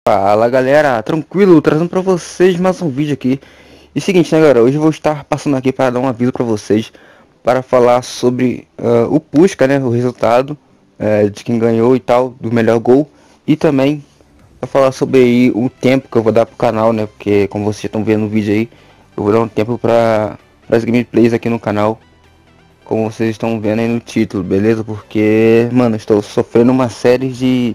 Fala galera, tranquilo, trazendo pra vocês mais um vídeo aqui. E seguinte, né galera, hoje eu vou estar passando aqui para dar um aviso pra vocês, para falar sobre o Puskás, né, o resultado de quem ganhou e tal, do melhor gol. E também para falar sobre aí o tempo que eu vou dar pro canal, né, porque como vocês estão vendo no vídeo aí, eu vou dar um tempo para as gameplays aqui no canal, como vocês estão vendo aí no título, beleza? Porque, mano, eu estou sofrendo uma série de...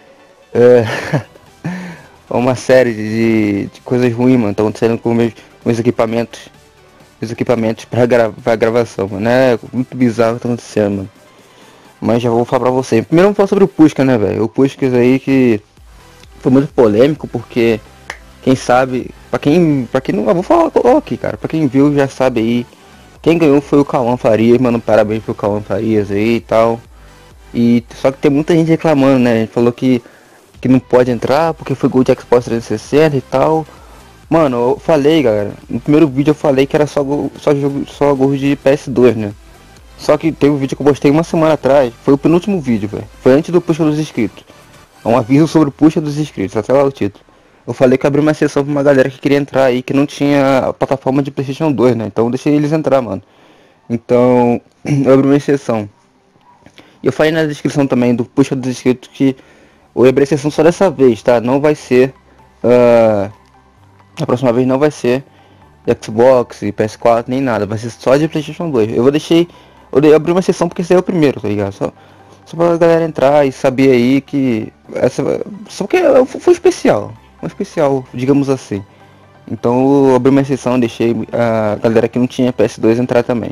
uma série de coisas ruins, mano, estão acontecendo com meus equipamentos. Meus equipamentos pra gravação, mano. É muito bizarro o que tá acontecendo, mano. Mas já vou falar pra vocês. Primeiro vamos falar sobre o Puskás, né, velho? O Puskás aí que foi muito polêmico, porque quem sabe, pra quem não, eu vou falar aqui, cara. Pra quem viu já sabe aí. Quem ganhou foi o Cauã Farias, mano. Parabéns pro Cauã Farias aí e tal. E só que tem muita gente reclamando, né? A gente falou que não pode entrar porque foi gol de Xbox 360 e tal. Mano, eu falei, galera, no primeiro vídeo eu falei que era só gol de PS2, né? Só que teve um vídeo que eu postei uma semana atrás, foi o penúltimo vídeo, velho. Foi antes do puxa dos inscritos. É um aviso sobre o puxa dos inscritos, até lá o título. Eu falei que abri uma exceção pra uma galera que queria entrar aí, que não tinha a plataforma de PlayStation 2, né? Então eu deixei eles entrar, mano. Então, eu abri uma exceção. E eu falei na descrição também do puxa dos inscritos que o abrir exceção só dessa vez, tá? Não vai ser... a próxima vez não vai ser de Xbox e PS4 nem nada. Vai ser só de PlayStation 2. Eu abri uma exceção porque esse é o primeiro, tá ligado? Só pra galera entrar e saber aí que... Só que foi especial. Um especial, digamos assim. Então eu abri uma exceção e deixei a galera que não tinha PS2 entrar também.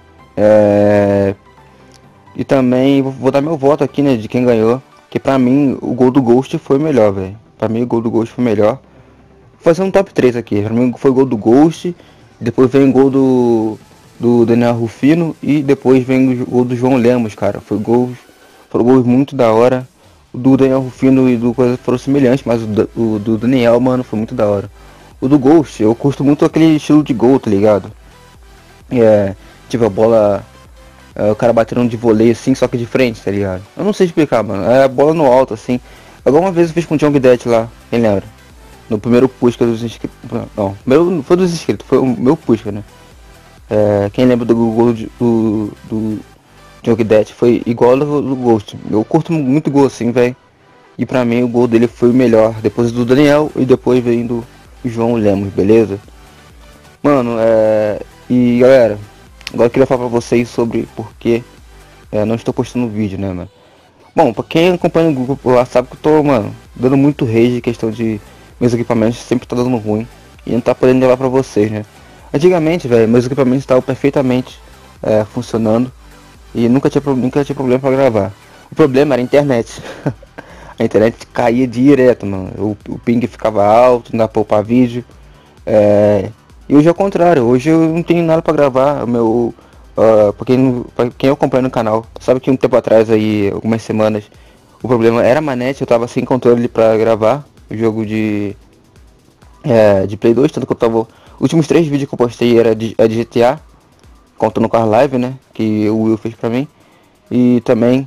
E também vou dar meu voto aqui, né, de quem ganhou. Que pra mim o gol do Ghost foi melhor, velho. Pra mim o gol do Ghost foi melhor. Vou fazer um top 3 aqui. Pra mim foi o gol do Ghost. Depois vem o gol do Daniel Rufino. E depois vem o gol do João Lemos, cara. Foram gols muito da hora. O do Daniel Rufino e do coisa foram semelhantes. Mas o do Daniel, mano, foi muito da hora. O do Ghost, eu curto muito aquele estilo de gol, tá ligado? Tipo a bola... o cara batendo de voleio assim, só que de frente, tá ligado? Eu não sei explicar, mano. É a bola no alto, assim. Alguma vez eu fiz com o John Guidetti lá, quem lembra? No primeiro Puskás dos inscritos. Não, não foi dos inscritos, foi o meu Puskás, né? Quem lembra do gol do John Guidetti foi igual ao do Ghost. Eu curto muito gol assim, velho. E pra mim o gol dele foi o melhor. Depois do Daniel e depois vem do João Lemos, beleza? Mano, e galera, agora eu queria falar pra vocês sobre por que não estou postando vídeo, né, mano? Bom, pra quem acompanha o grupo lá sabe que eu tô, mano, dando muito rage em questão de meus equipamentos, sempre tá dando ruim e não tá podendo levar pra vocês, né? Antigamente, velho, meus equipamentos estavam perfeitamente funcionando e nunca tinha problema pra gravar. O problema era a internet. A internet caía direto, mano. O ping ficava alto, não dá pra upar vídeo. E hoje é o contrário, hoje eu não tenho nada pra gravar. Pra quem acompanha no canal, sabe que um tempo atrás aí, algumas semanas, o problema era a manete, eu tava sem controle pra gravar o jogo de Play 2, tanto que eu tava... Os últimos 3 vídeos que eu postei era de GTA, contando com a live, né, que o Will fez pra mim. E também,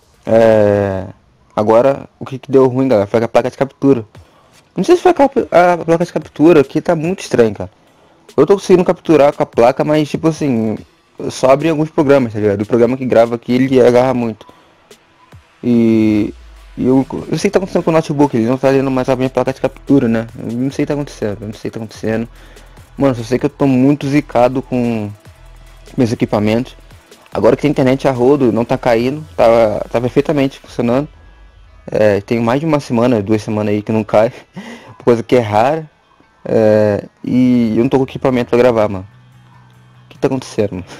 agora, o que deu ruim, galera, foi a placa de captura. Não sei se foi a placa de captura, que tá muito estranho, cara. Eu tô conseguindo capturar com a placa, mas tipo assim, só abre alguns programas, tá ligado? O programa que grava aqui, ele agarra muito. E eu sei que tá acontecendo com o notebook, ele não tá lendo mais a minha placa de captura, né? Eu não sei o que tá acontecendo, Mano, só sei que eu tô muito zicado com meus equipamentos. Agora que a internet a rodo, não tá caindo, tá perfeitamente funcionando. Tem mais de uma semana, 2 semanas aí que não cai, coisa que é rara. E eu não tô com equipamento pra gravar, mano. O que tá acontecendo, mano?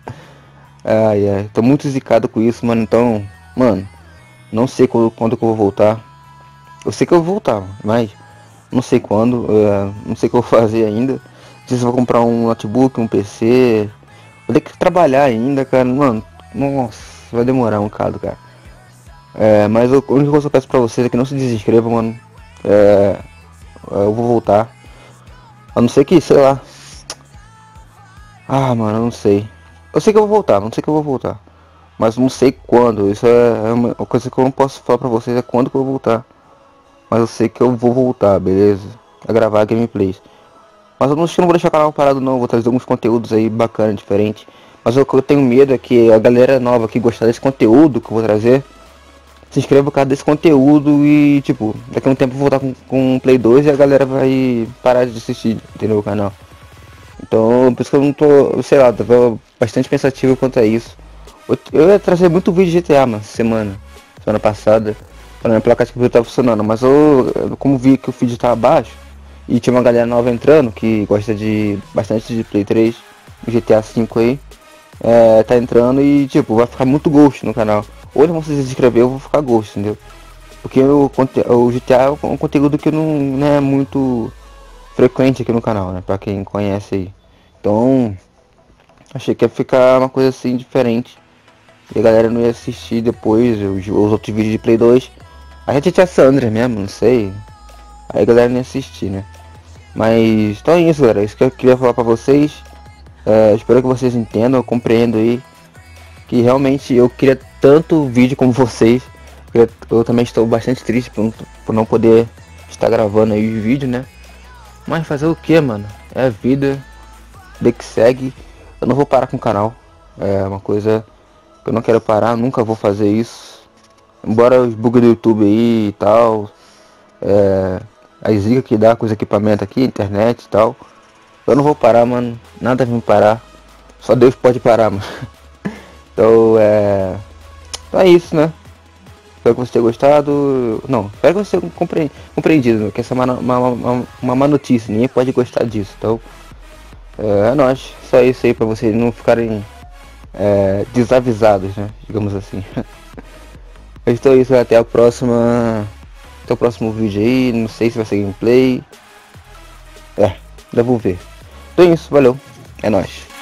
Tô muito zicado com isso, mano. Então, mano, não sei quando que eu vou voltar. Eu sei que eu vou voltar, mas não sei quando. Não sei o que eu vou fazer ainda. Não sei se eu vou comprar um notebook, um PC. Vou ter que trabalhar ainda, cara. Mano, nossa, vai demorar um bocado, cara. Mas a única coisa que eu peço pra vocês é que não se desinscrevam, mano. Eu vou voltar. A não ser que, sei lá. Mano, eu não sei. Eu sei que eu vou voltar, não sei que eu vou voltar. Mas não sei quando. Isso é uma coisa que eu não posso falar pra vocês, é quando que eu vou voltar. mas eu sei que eu vou voltar, beleza? A gravar gameplays. Mas eu não vou deixar o canal parado não, vou trazer alguns conteúdos aí bacanas, diferentes. Mas o que eu tenho medo é que a galera nova que gostar desse conteúdo que eu vou trazer, se inscreva por causa desse conteúdo e, tipo, daqui a um tempo eu vou voltar com o Play 2 e a galera vai parar de assistir, entendeu, o canal. Então, por isso que eu não tô, sei lá, tava bastante pensativo quanto a isso. Eu ia trazer muito vídeo de GTA, mano, semana passada, pra minha placa de vídeo tá funcionando, mas como vi que o vídeo tava baixo, e tinha uma galera nova entrando, que gosta de bastante de Play 3, GTA 5 aí, tá entrando e, tipo, vai ficar muito ghost no canal. Ou eles vão se inscrever, eu vou ficar ghost, entendeu? Porque o GTA é um conteúdo que não é muito frequente aqui no canal, né? Pra quem conhece aí. Então, achei que ia ficar uma coisa assim diferente. E a galera não ia assistir depois os outros vídeos de Play 2. A gente tinha Sandra mesmo, não sei. Aí a galera não ia assistir, né? Mas então é isso, galera. Isso que eu queria falar pra vocês. Espero que vocês entendam, compreendam aí. Que realmente eu queria tanto vídeo como vocês. Eu também estou bastante triste por não poder estar gravando aí o vídeo, né? Mas fazer o que, mano? É a vida, de que segue. Eu não vou parar com o canal. É uma coisa que eu não quero parar, nunca vou fazer isso. Embora os bugs do YouTube aí e tal, a zica que dá com os equipamentos aqui, internet e tal. Eu não vou parar, mano. Nada vai me parar. Só Deus pode parar, mano. Então é isso, né? Espero que você tenha gostado. Não, espero que você tenha compreendido, né? Que essa é uma má notícia. Ninguém pode gostar disso. Então, é nóis. Só isso aí pra vocês não ficarem desavisados, né? Digamos assim. Então é isso, até a próxima. Até o próximo vídeo aí. Não sei se vai ser gameplay. Ainda vou ver. Então é isso, valeu. É nóis.